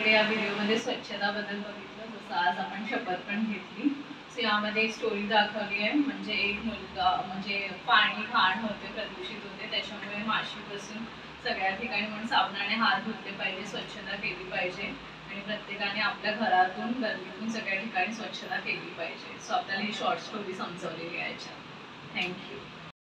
आपल्या या व्हिडिओमध्ये स्वच्छताबद्दल बघितलं, जसं आज आपण शपथ पण घेतली. सो यामध्ये एक स्टोरी दाखवली आहे, म्हणजे एक मुलगा म्हणजे पाणी घाण होते, प्रदूषित होते, त्याच्यामुळे माशीपासून सगळ्या ठिकाणी म्हणून साबणाने हात धुतले पाहिजे, स्वच्छता केली पाहिजे आणि प्रत्येकाने आपल्या घरातून गल्लीतून सगळ्या ठिकाणी स्वच्छता केली पाहिजे. सो आपल्याला ही शॉर्ट स्टोरी समजवलेली आहे याच्यात. थँक्यू.